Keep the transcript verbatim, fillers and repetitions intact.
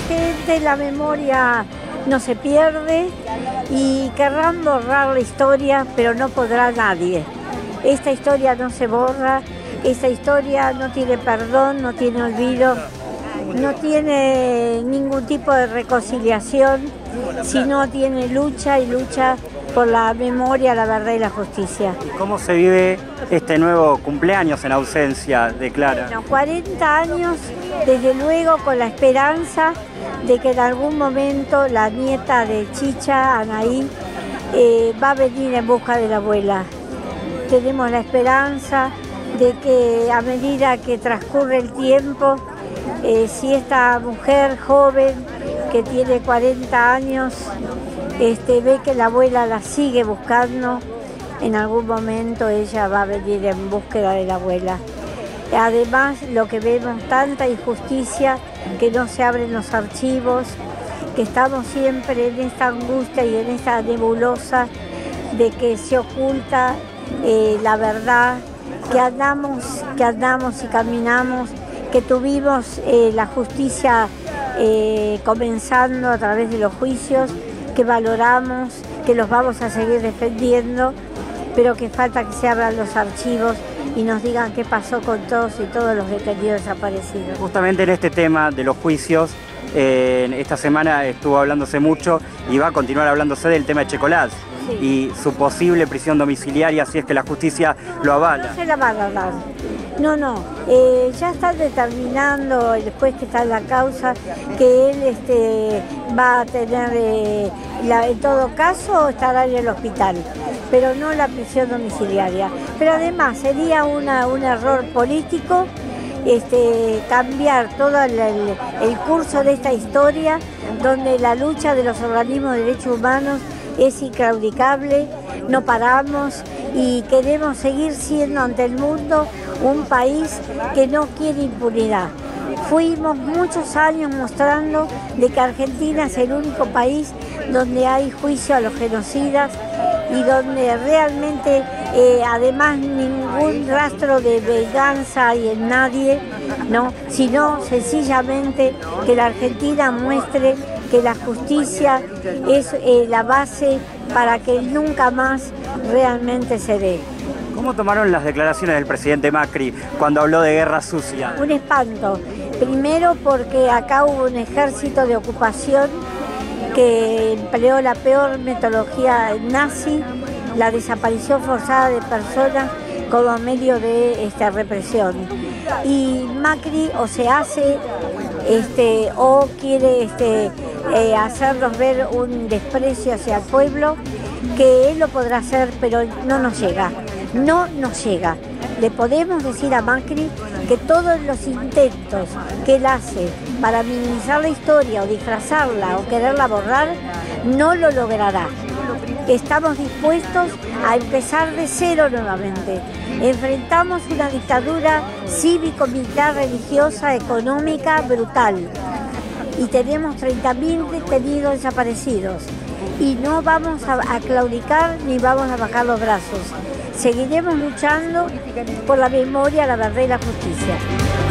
gente la memoria no se pierde y querrán borrar la historia, pero no podrá nadie. Esta historia no se borra, esta historia no tiene perdón, no tiene olvido, no tiene ningún tipo de reconciliación, sino tiene lucha y lucha por la memoria, la verdad y la justicia. ¿Y cómo se vive este nuevo cumpleaños en ausencia de Clara? Bueno, cuarenta años, desde luego con la esperanza de que en algún momento la nieta de Chicha, Anaí, eh, va a venir en busca de la abuela. Tenemos la esperanza de que a medida que transcurre el tiempo, eh, si esta mujer joven que tiene cuarenta años este, ve que la abuela la sigue buscando, en algún momento ella va a venir en búsqueda de la abuela. Además, lo que vemos, tanta injusticia, que no se abren los archivos, que estamos siempre en esta angustia y en esta nebulosa de que se oculta eh, la verdad, que andamos, que andamos y caminamos, que tuvimos eh, la justicia eh, comenzando a través de los juicios, que valoramos, que los vamos a seguir defendiendo, pero que falta que se abran los archivos y nos digan qué pasó con todos y todos los detenidos desaparecidos. Justamente en este tema de los juicios, eh, esta semana estuvo hablándose mucho y va a continuar hablándose del tema de Checolás. Sí. Y su posible prisión domiciliaria si es que la justicia lo avala. No se la van a dar. No, no. Eh, ya están determinando, después que está en la causa, que él este, va a tener, eh, la, en todo caso, estará en el hospital, pero no la prisión domiciliaria. Pero además sería una, un error político este, cambiar todo el, el, el curso de esta historia, donde la lucha de los organismos de derechos humanos es inclaudicable, no paramos y queremos seguir siendo ante el mundo un país que no quiere impunidad. Fuimos muchos años mostrando de que Argentina es el único país donde hay juicio a los genocidas y donde realmente, eh, además, ningún rastro de venganza hay en nadie, ¿no? Sino sencillamente que la Argentina muestre que la justicia es eh, la base para que nunca más realmente se dé. ¿Cómo tomaron las declaraciones del presidente Macri cuando habló de guerra sucia? Un espanto. Primero porque acá hubo un ejército de ocupación que empleó la peor metodología nazi, la desaparición forzada de personas como medio de esta represión. Y Macri o se hace este, o quiere este, eh, hacernos ver un desprecio hacia el pueblo, que él lo podrá hacer, pero no nos llega. No nos llega. Le podemos decir a Macri que todos los intentos que él hace para minimizar la historia o disfrazarla o quererla borrar, no lo logrará. Estamos dispuestos a empezar de cero nuevamente. Enfrentamos una dictadura cívico-militar, religiosa, económica, brutal. Y tenemos treinta mil detenidos desaparecidos. Y no vamos a, a claudicar ni vamos a bajar los brazos. Seguiremos luchando por la memoria, la verdad y la justicia.